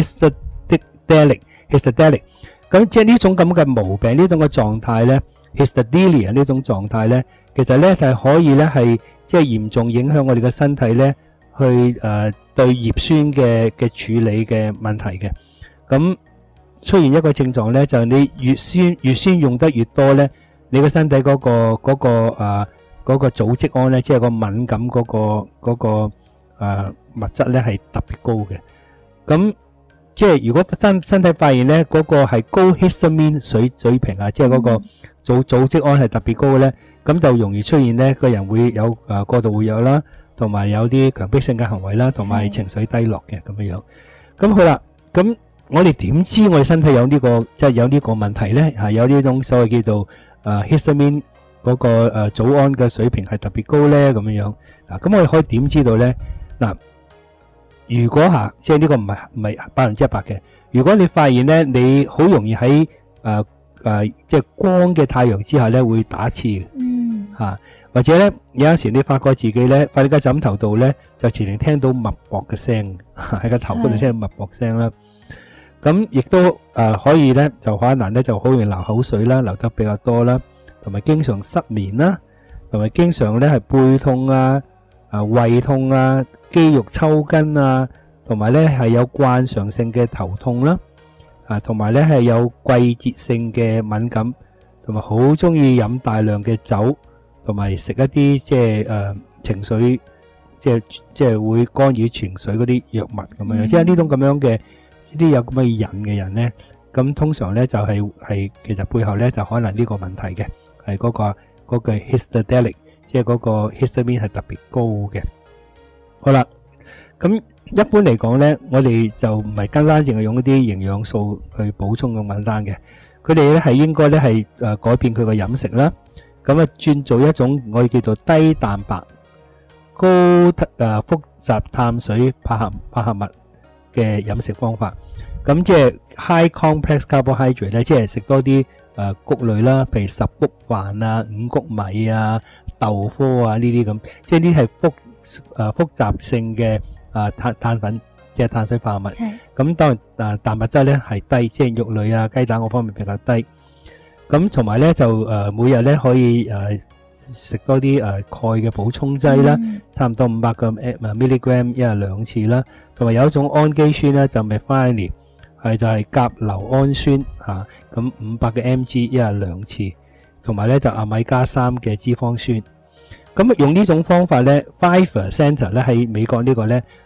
histadelic，histadelic。咁即係呢種咁嘅毛病，呢種嘅狀態咧 ，histadelia 呢種狀態咧，其實咧就係可以咧係即係嚴重影響我哋嘅身體咧，去誒對葉酸嘅嘅處理嘅問題嘅。咁出現一個症狀咧，就係你葉酸葉酸用得越多咧，你個身體嗰個嗰個誒嗰個組織胺咧，即係個敏感嗰個嗰個誒物質咧係特別高嘅。咁即係如果身身體發現咧嗰個係高 histamine 水水平啊，即係嗰個組組織胺係特別高嘅咧，咁就容易出現咧個人會有誒過度活躍啦，同埋有啲強迫性嘅行為啦，同埋情緒低落嘅咁樣樣。咁好啦，咁我哋點知我哋身體有呢個即係有呢個問題咧？係有呢種所謂叫做誒 histamine 嗰個誒組胺嘅水平係特別高咧咁樣樣。嗱，咁我哋可以點知道咧？嗱。如果吓，即係呢個唔係唔係百分之一百嘅。如果你發現咧，你好容易喺誒誒即係光嘅太陽之下咧會打刺嘅，嗯吓，或者咧有陣時你發覺自己咧瞓喺個枕頭度咧就自然聽到脈搏嘅聲喺個頭嗰度聽到脈搏聲啦。咁亦都誒、呃、可以咧就可能咧就好容易流口水啦，流得比較多啦，同埋經常失眠啦，同埋經常咧係背痛啊。啊，胃痛啊，肌肉抽筋啊，同埋咧係有慣常性嘅頭痛啦，啊，同埋咧係有季節性嘅敏感，同埋好中意飲大量嘅酒，同埋食一啲即係誒情緒，即係即係會干擾情緒嗰啲藥物咁樣。即係呢種咁樣嘅呢啲有咁嘅癮嘅人咧，咁通常咧就係係其實背後咧就可能呢個問題嘅，係嗰個嗰個 histadelic。即係嗰個 histamine 係特別高嘅。好啦，咁一般嚟講咧，我哋就唔係單單淨係用一啲營養素去補充咁簡單嘅。佢哋咧係應該咧係誒改變佢個飲食啦。咁啊轉做一種我哋叫做低蛋白、高誒複雜碳水化合化合物嘅飲食方法。咁即係 high complex carbohydrate 咧，即係食多啲誒穀類啦，譬如十穀飯啊、五穀米啊、豆科啊呢啲咁，即係呢啲係複誒複雜性嘅誒碳碳粉，即係碳水化合物。咁當然誒蛋白質咧係低，即係肉類啊、雞蛋嗰方面比較低。咁同埋咧就誒每日咧可以誒食多啲誒鈣嘅補充劑啦，差唔多五百個 milligram 一日兩次啦。同埋有一種氨基酸咧就 methionine，係就係甲硫氨酸嚇，咁五百嘅 mg 一日兩次。同埋咧就阿米加三嘅脂肪酸，咁用呢種方法咧 ，Pfeiffer Center 咧喺美國呢個咧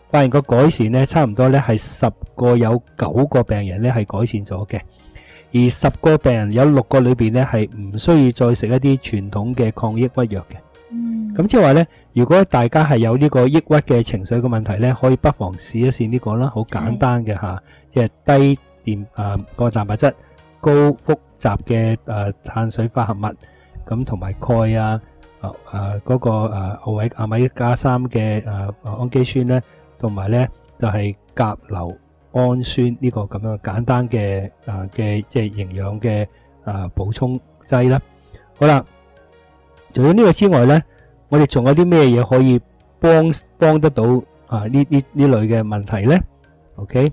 發現個改善咧，差唔多咧係十個有九個病人咧係改善咗嘅，而十個病人有六個裏邊咧係唔需要再食一啲傳統嘅抗抑鬱藥嘅。 嗯， 咁即係話咧，如果大家係有呢個抑鬱嘅情緒嘅問題咧，可以不妨試一試呢個啦，好簡單嘅嚇，即係低電誒個蛋白質、高複雜嘅誒碳水化合物，咁同埋鈣啊、誒誒嗰個誒奧維阿米加三嘅誒氨基酸咧。同埋咧就係甲硫氨酸呢個咁樣簡單嘅啊嘅即係營養嘅啊補充劑啦。好啦，除咗呢個之外咧，我哋仲有啲咩嘢可以幫幫得到啊呢呢呢類嘅問題咧 ？OK，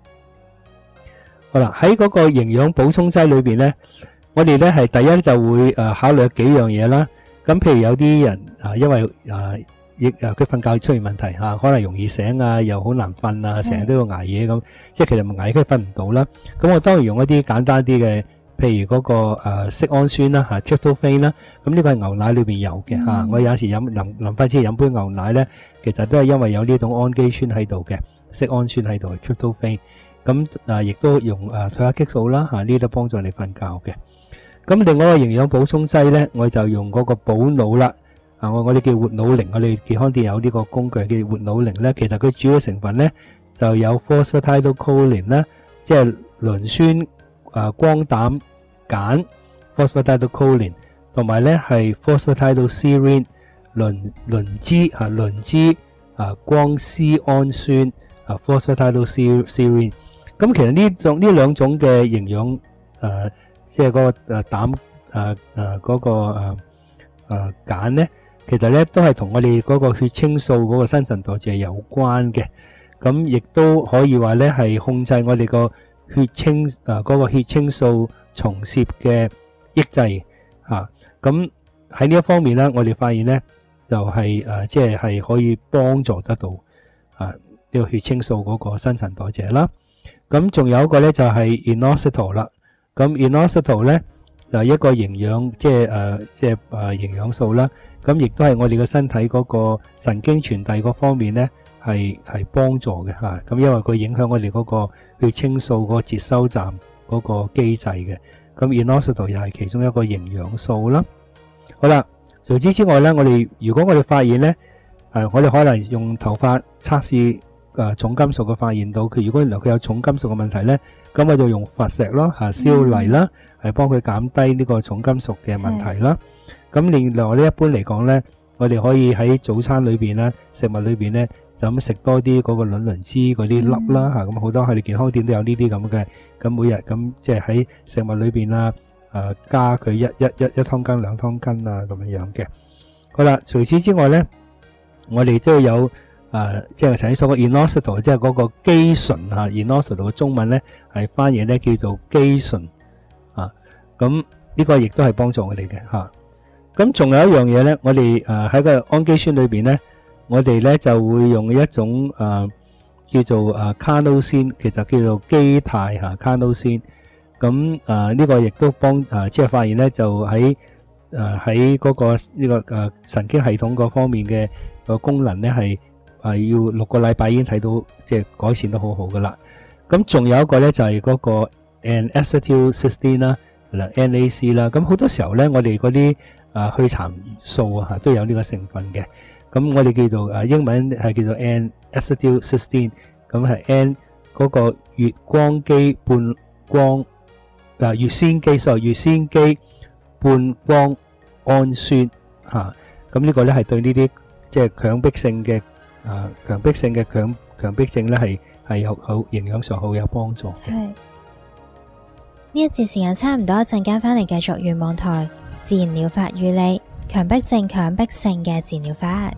好啦，喺嗰個營養補充劑裏邊咧，我哋咧係第一就會誒考慮幾樣嘢啦。咁譬如有啲人啊，因為啊亦啊佢瞓覺出現問題嚇，可能容易醒啊，又好難瞓啊，成日都要捱夜咁，即係其實唔捱夜佢瞓唔到啦。咁我當然用一啲簡單啲嘅，譬如嗰個誒色氨酸啦嚇 tryptophan 啦，咁呢個係牛奶裏邊有嘅嚇。我有時飲臨臨瞓之前飲杯牛奶咧，其實都係因為有呢種氨基酸喺度嘅，色氨酸喺度 tryptophan。咁啊亦都用誒褪黑激素啦嚇，呢啲都幫助你瞓覺嘅。咁另外一個營養補充劑咧，我就用嗰個補腦啦。啊！我我哋叫活腦靈，我哋健康店有呢個工具叫活腦靈咧。其實佢主要成分咧就有 phosphatidylcholine 啦，即係磷酸啊光膽鹼 phosphatidylcholine， 同埋咧係 phosphatidylserine 磷磷脂嚇磷脂啊光絲氨酸啊 phosphatidylserine。咁其實呢種呢兩種嘅營養誒，即係嗰個誒膽誒誒嗰個誒誒鹼咧。其實咧都係同我哋嗰個血清素嗰個新陳代謝有關嘅，咁亦都可以話咧係控制我哋個血清誒嗰個血清素重攝嘅抑制嚇。咁喺呢一方面咧，我哋發現咧就係誒即係係可以幫助得到啊呢個血清素嗰個新陳代謝啦。咁仲有一個咧就係 inositol 啦。咁 inositol 咧就係一個營養即係誒即係誒營養素啦。咁亦都係我哋嘅身體嗰個神經傳遞嗰方面咧，係係幫助嘅嚇。咁因為佢影響我哋嗰個血清素嗰個接收站嗰個機制嘅。咁 inositol 又係其中一個營養素啦。好啦，除此之外咧，我哋如果我哋發現咧，誒我哋可能用頭髮測試誒重金屬嘅發現到佢，如果原來佢有重金屬嘅問題咧，咁我就用佛石咯嚇燒泥啦，係幫佢減低呢個重金屬嘅問題啦。咁另外咧，一般嚟講咧，我哋可以喺早餐裏邊咧，食物裏邊咧，就咁食多啲嗰個卵磷脂嗰啲粒啦嚇。咁好多我哋健康店都有呢啲咁嘅。咁每日咁即係喺食物裏邊啊，誒加佢一一一一湯羹兩湯羹啊咁樣樣嘅。好啦，除此之外咧，我哋都有誒，即係頭先所講 inositol，即係嗰個肌醇嚇。inositol 嘅中文咧係翻譯咧叫做肌醇啊。咁呢個亦都係幫助我哋嘅嚇。咁仲有一樣嘢咧，我哋誒喺個氨基酸裏邊咧，我哋咧就會用一種誒叫做誒卡諾先，其實叫做基肽嚇卡諾先。咁誒呢個亦都幫誒即係發現咧，就喺誒喺嗰個呢個誒神經系統嗰方面嘅個功能咧係係要六個禮拜已經睇到即係改善得好好噶啦。咁仲有一個咧就係嗰個 N-acetylcysteine 啦，嗱 N A C 啦。咁好多時候咧，我哋嗰啲啊，去殘素啊，都有呢個成分嘅。咁我哋叫做誒英文係叫做 N-acetylcysteine，咁係 N 嗰個乙光基半光誒乙酰基，所謂乙酰基半光氨酸嚇。咁呢個咧係對呢啲即係強迫性嘅誒強迫性嘅強強迫症咧係係有好營養上好有幫助嘅。 係呢一節時間差唔多，一陣間翻嚟繼續願望台自然療法與你強迫症強迫性嘅治療法。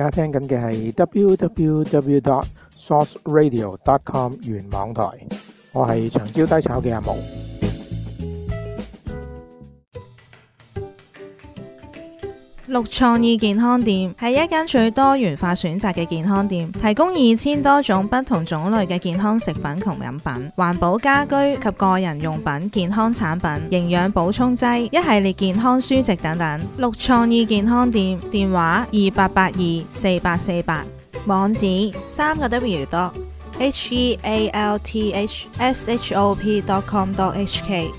家聽緊嘅係 double-u double-u double-u dot source radio dot com 原網台，我係長招低炒嘅阿毛。 綠創意健康店係一間最多元化選擇嘅健康店，提供二千多種不同種類嘅健康食品同飲品、環保家居及個人用品、健康產品、營養補充劑、一系列健康書籍等等。綠創意健康店電話二八八二四八四八，網址三個 W dot H E A L T H S H O P dot com dot H K。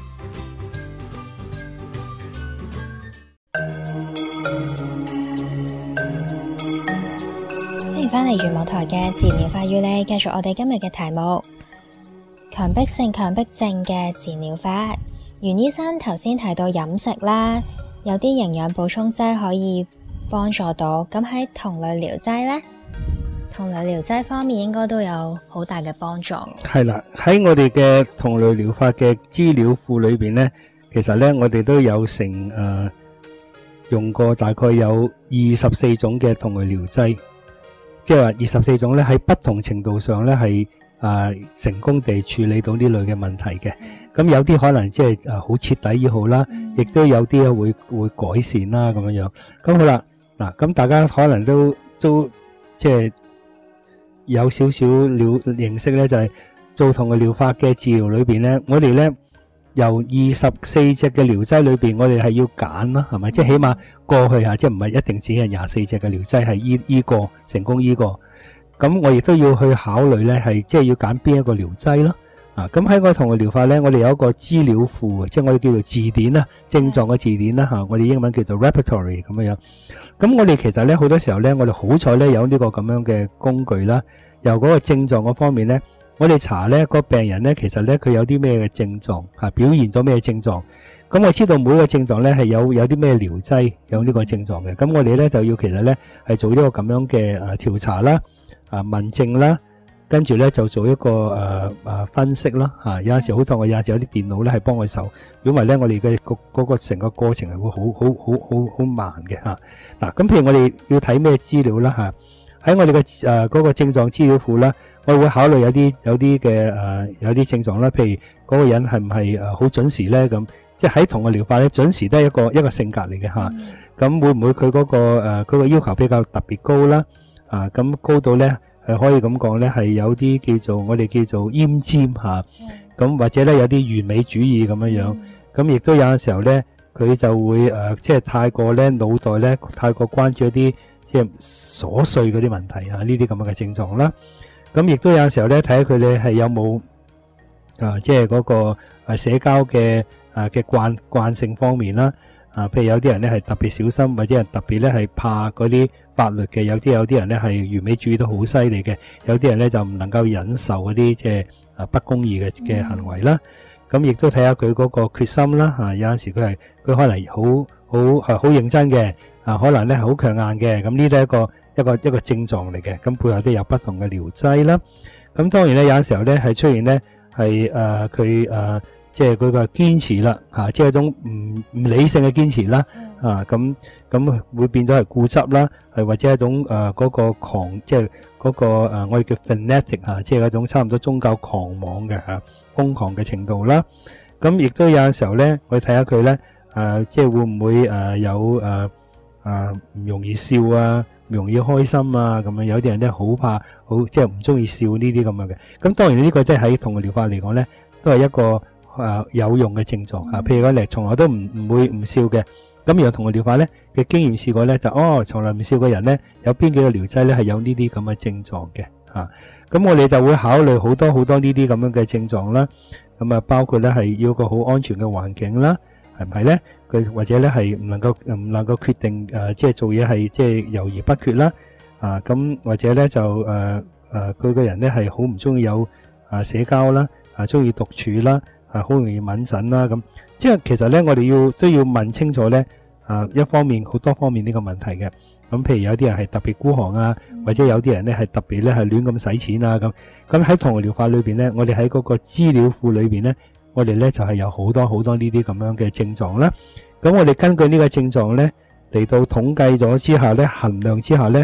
翻嚟原舞台嘅自然療法與你，繼續我哋今日嘅題目：強迫性強迫症嘅自然療法。袁醫生頭先提到飲食啦，有啲營養補充劑可以幫助到。咁喺同類療劑呢？同類療劑方面應該都有好大嘅幫助。 係啦，喺我哋嘅同類療法嘅資料庫裏邊呢，其實呢，我哋都有成誒、呃、用過大概有二十四種嘅同類療劑。即係話二十四種咧，喺不同程度上咧係啊成功地處理到呢類嘅問題嘅。咁有啲可能即係啊好徹底醫好啦，亦都有啲咧會會改善啦咁樣樣。咁好啦，嗱咁大家可能都都即係有少少了認識咧，就係做同類療法嘅治療裏邊咧，我哋咧由二十四隻嘅療劑裏邊，我哋係要揀啦，係咪？即係起碼過去嚇，即係唔係一定只係廿四隻嘅療劑係醫醫過成功醫過。咁我亦都要去考慮咧，係即係要揀邊一個療劑咯。啊，咁喺個同類療法咧，我哋有一個資料庫，即係我哋叫做字典啦，症狀嘅字典啦嚇，我哋英文叫做 repertory 咁樣樣。咁我哋其實咧好多時候咧，我哋好彩咧有呢個咁樣嘅工具啦，由嗰個症狀嗰方面咧。我哋查咧個病人咧，其實咧佢有啲咩嘅症狀嚇，表現咗咩症狀？咁我知道每個症狀咧係有有啲咩療劑有呢個症狀嘅。咁我哋咧就要其實咧係做呢個咁樣嘅誒調查啦，啊問症啦，跟住咧就做一個誒誒分析啦嚇。有陣時好在我有陣時有啲電腦咧係幫我手，如果唔係咧我哋嘅個嗰個成個過程係會好好好好好慢嘅嚇。嗱咁譬如我哋要睇咩資料啦嚇？喺我哋嘅誒嗰個症狀資料庫啦，我會考慮有啲有啲嘅誒有啲症狀啦，譬如嗰個人係唔係誒好準時咧咁，即係喺同個療法咧準時都係一個一個性格嚟嘅嚇。咁會唔會佢嗰個誒佢個要求比較特別高啦？啊咁高到咧係可以咁講咧係有啲叫做我哋叫做奄尖嚇，咁或者咧有啲完美主義咁樣樣，咁亦都有陣時候咧佢就會誒即係太過咧腦袋咧太過關注一啲。即係瑣碎嗰啲問題啊，呢啲咁樣嘅症狀啦。咁亦都有時候咧，睇下佢哋係有冇啊，即係嗰個誒社交嘅誒嘅慣慣性方面啦。啊，譬如有啲人咧係特別小心，或者係特別咧係怕嗰啲法律嘅。有啲有啲人咧係完美主義都好犀利嘅。有啲人咧就唔能夠忍受嗰啲即係啊不公義嘅嘅行為啦。咁亦都睇下佢嗰個決心啦。啊，有陣時佢係佢可能好好係好認真嘅。啊，可能咧係好強硬嘅，咁呢啲係一個一個一個症狀嚟嘅，咁背後都有不同嘅療劑啦。咁當然咧，有陣時候咧係出現咧係誒佢誒即係佢個堅持啦，嚇，即係一種唔唔理性嘅堅持啦，啊咁咁會變咗係固執啦，係或者一種誒嗰個狂，即係嗰個誒我哋叫 fanatic 嚇，即係一種差唔多宗教狂妄嘅嚇瘋狂嘅程度啦。咁亦都有陣時候咧，我哋睇下佢咧誒，即係會唔會誒有誒？啊，唔容易笑啊，唔容易開心啊，咁樣有啲人咧好怕，好即係唔中意笑呢啲咁樣嘅。咁當然呢個即係喺同類療法嚟講咧，都係一個啊有用嘅症狀啊。譬如講嚟從來都唔唔會唔笑嘅，咁然後同類療法咧嘅經驗試過咧就哦，從來唔笑嘅人咧有邊幾個療劑咧係有呢啲咁嘅症狀嘅嚇。咁我哋就會考慮好多好多呢啲咁樣嘅症狀啦。咁啊包括咧係要個好安全嘅環境啦，係唔係咧？佢或者咧係唔能夠唔能夠決定誒，即係做嘢係即係猶豫不決啦。啊，咁或者咧就誒誒，佢個人咧係好唔中意有啊社交啦，啊中意獨處啦，啊好容易敏感啦。咁即係其實咧，我哋要都要問清楚咧。啊，一方面好多方面呢個問題嘅。咁譬如有啲人係特別孤寒啊，或者有啲人咧係特別咧係亂咁使錢啊咁。咁喺同類療法裏邊咧，我哋喺嗰個資料庫裏邊咧。我哋咧就係有好多好多呢啲咁樣嘅症狀啦。咁我哋根據呢個症狀咧嚟到統計咗之下咧，衡量之下咧，咁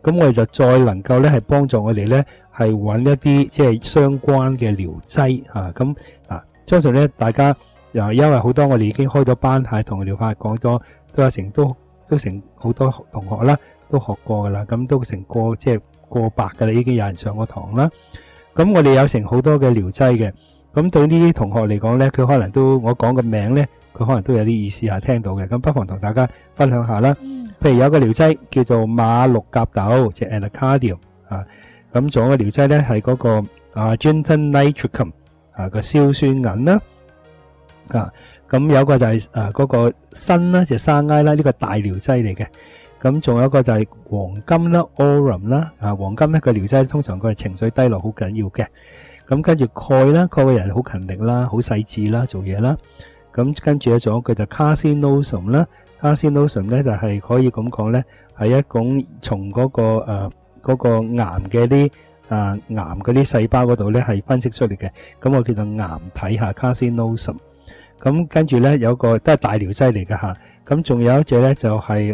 咁我哋就再能夠咧係幫助我哋咧係揾一啲即係相關嘅療劑嚇。咁嗱，相信咧大家又因為好多我哋已經開咗班，係同療法講咗，都有成都都成好多同學啦，都學過噶啦，咁都成過即係過百噶啦，已經有人上過堂啦。咁我哋有成好多嘅療劑嘅，咁對呢啲同學嚟講咧，佢可能都我講個名咧，佢可能都有啲意思係聽到嘅，咁不妨同大家分享下啦。譬如有個療劑叫做馬六甲豆，即係 Anacardium 啊，咁仲有個療劑咧係嗰個 Argentum nitricum 啊個硝酸銀啦，啊咁有個就係誒嗰個砷啦，就生埃啦，呢個大療劑嚟嘅。咁仲有一個就係黃金啦 ，Aurum 啦，啊黃金咧個療劑通常佢係情緒低落好緊要嘅。咁跟住鈣啦，鈣嘅人好勤力啦，好細緻啦，做嘢啦。咁跟住咧仲有佢就 Carcinosum 啦 ，Carcinosum 咧就係可以咁講咧，係一種從嗰個誒嗰個癌嘅啲啊癌嗰啲細胞嗰度咧係分析出嚟嘅。咁我叫做癌體下 Carcinosum。咁跟住咧有個都係大療劑嚟嘅嚇。咁仲有一隻咧就係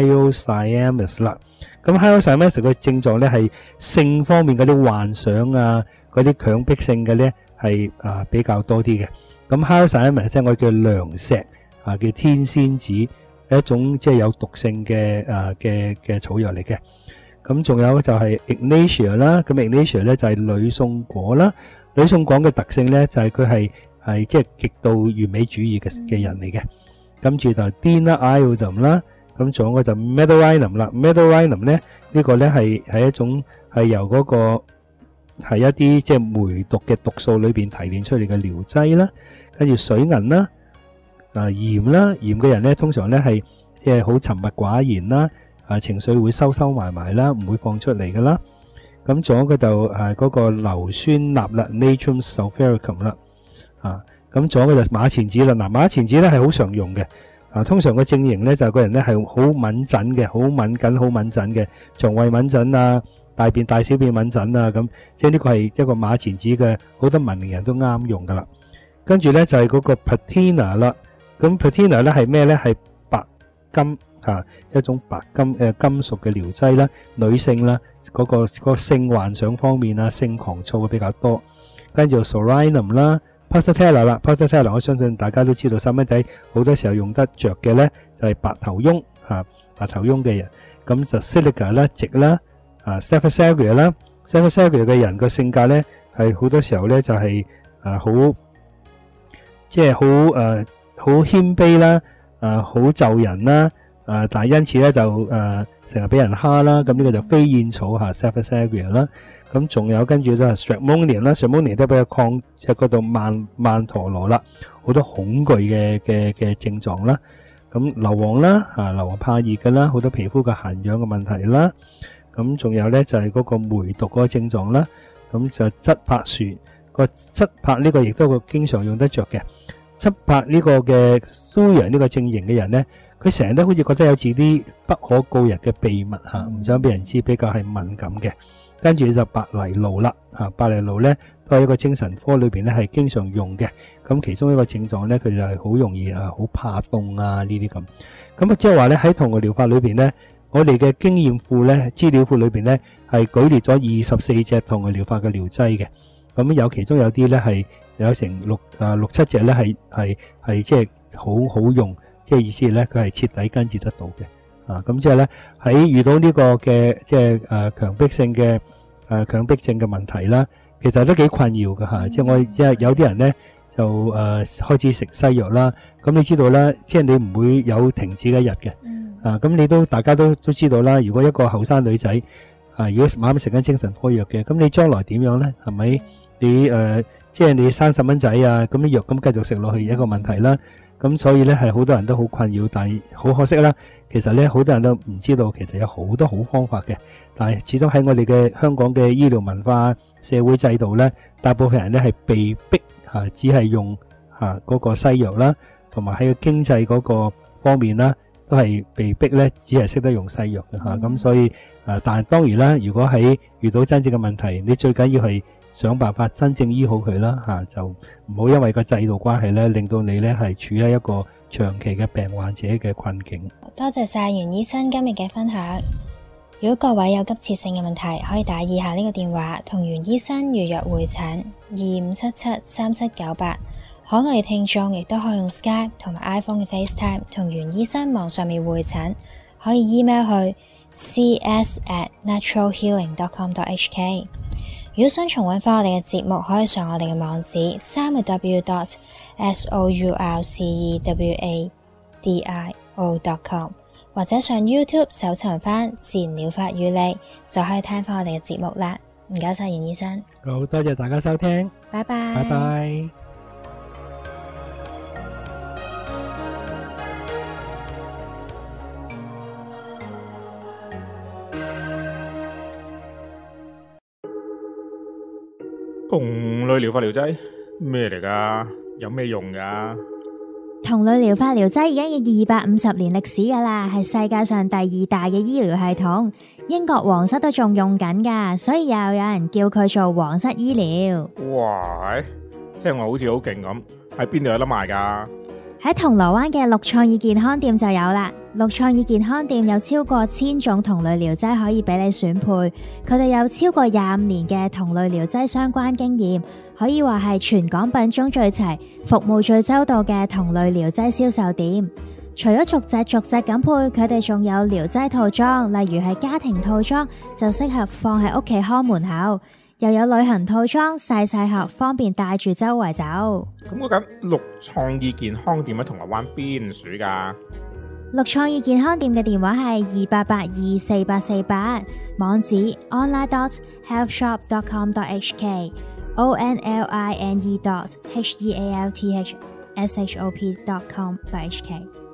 Hyoscyamus 啦。咁 Hyoscyamus 嘅症狀咧係性方面嗰啲幻想啊，嗰啲強迫性嘅咧係啊比較多啲嘅。咁 Hyoscyamus 咧我叫良石啊，叫天仙子，係一種即係有毒性嘅啊嘅嘅草藥嚟嘅。咁仲有就係 Ignatia 啦，咁 Ignatia 咧就係呂宋果啦。呂宋果嘅特性咧就係佢係係即係極度完美主義嘅嘅人嚟嘅。跟住就 Dina Iodum 啦，咁仲有個就 Medeorinum 啦。Medeorinum 咧呢個咧係係一種係由嗰個係一啲即係梅毒嘅毒素裏邊提煉出嚟嘅療劑啦。跟住水銀啦，啊鹽啦，鹽嘅人咧通常咧係即係好沉默寡言啦，啊情緒會收收埋埋啦，唔會放出嚟噶啦。咁仲有個就係嗰個硫酸鈉啦 ，Natrium sulfuricum 啦，啊。咁仲有個就馬錢子啦，嗱馬錢子咧係好常用嘅，啊通常個症型咧就係個人咧係好敏疹嘅，好敏感、好敏疹嘅，腸胃敏疹啊，大便大小便敏疹啊，咁即係呢個係一個馬錢子嘅，好多文明人都啱用噶啦。跟住咧就係嗰個 Patina 啦，咁 Patina 咧係咩咧？係白金嚇一種白金誒金屬嘅療劑啦，女性啦嗰個嗰個性幻想方面啊，性狂躁會比較多。跟住 Sorinum 啦。Pulsatilla 啦 ，Pulsatilla 我相信大家都知道，細蚊仔好多時候用得着嘅咧就係白頭翁嚇，白頭翁嘅人，咁就 Silica 啦、矽啦，啊 Sapphire 啦 ，Sapphire 嘅人個性格咧係好多時候咧就係啊好即係好誒好謙卑啦，啊好就人啦，啊但係因此咧就誒成日俾人蝦啦，咁呢個就飛燕草嚇 Sapphire 啦。咁仲有跟住都係 Stramonium 啦 ，Stramonium 都比較抗即係嗰度曼曼陀羅啦，好多恐懼嘅嘅嘅症狀啦。咁硫磺啦，啊硫磺怕熱嘅啦，好多皮膚嘅痕癢嘅問題啦。咁仲有咧就係嗰個梅毒嗰個症狀啦。咁就質柏樹個質柏呢個亦都個經常用得着嘅。質柏呢個嘅蘇陽呢個症型嘅人咧，佢成日都好似覺得有自啲不可告人嘅秘密嚇，唔想俾人知，比較係敏感嘅。跟住就白藜蘆啦，嚇白藜蘆咧都係一個精神科裏邊咧係經常用嘅。咁其中一個症狀咧，佢就係好容易啊，好怕凍啊呢啲咁。咁啊，即係話咧喺同個療法裏邊咧，我哋嘅經驗庫咧、資料庫裏邊咧係舉列咗二十四隻同個療法嘅療劑嘅。咁有其中有啲咧係有成六啊六七隻咧係係係即係好好用，即係意思咧佢係徹底根治得到嘅。啊，咁即係咧喺遇到呢個嘅即係誒強迫性嘅誒強迫症嘅問題啦，其實都幾困擾㗎嚇。即係我即係有啲人咧就誒開始食西藥啦。咁你知道啦，即係你唔會有停止嘅一日嘅。啊，咁你都大家都都知道啦。如果一個後生女仔啊，如果晚晚食緊精神科藥嘅，咁你將來點樣咧？係咪你誒即係你生細蚊仔啊？咁啲藥咁繼續食落去一個問題啦。咁所以咧係好多人都好困擾，但係好可惜啦。其實咧好多人都唔知道，其實有好多好方法嘅。但係始終喺我哋嘅香港嘅醫療文化、社會制度咧，大部分人咧係被逼嚇，只係用嚇嗰個西藥啦，同埋喺個經濟嗰個方面啦，都係被逼咧，只係識得用西藥嘅嚇。咁所以誒，但係當然啦，如果喺遇到真正嘅問題，你最緊要係想辦法真正醫好佢啦嚇，就唔好因為個制度關係咧，令到你咧係處喺一個長期嘅病患者嘅困境。 多謝晒袁醫生今日嘅分享。 如果各位有急切性嘅問題，可以打以下呢個電話同袁醫生預約會診：二五七七三七九八。海外嘅聽眾亦都可以用 Skype 同埋 iPhone 嘅 FaceTime 同袁醫生網上面會診，可以 email 去 c s at natural healing dot com dot h k。如果想重溫翻我哋嘅節目，可以上我哋嘅網址三個 w dot s o u r c e w a d i o dot com， 或者上 YouTube 搜尋翻自然療法與你，就可以聽翻我哋嘅節目啦。唔該晒袁醫生， 好多謝大家收聽， 拜拜， 拜拜。 同類療法療劑咩嚟噶？有咩用噶？ 同類療法療劑已經有二百五十年歷史噶啦，係世界上第二大嘅醫療系統。英國皇室都仲用緊噶，所以又有人叫佢做皇室醫療。 哇，聽落好似好勁咁，喺邊度有得賣噶？ 喺銅鑼灣嘅綠創意健康店就有啦。綠創意健康店有超過千種同類療劑可以俾你選配，佢哋有超過廿五年嘅同類療劑相關經驗，可以話係全港品種最齊、服務最周到嘅同類療劑銷售店。除咗逐隻逐隻咁配，佢哋仲有療劑套裝，例如係家庭套裝就適合放喺屋企看門口，又有旅行套裝細細盒，方便帶住周圍走。 咁嗰間綠創意健康店喺銅鑼灣邊處噶？ 綠創意健康店嘅電話係二八八二四八四八，網址 online dot health shop dot com dot h k o n l i n e dot h e a l t h s h o p dot com dot h k。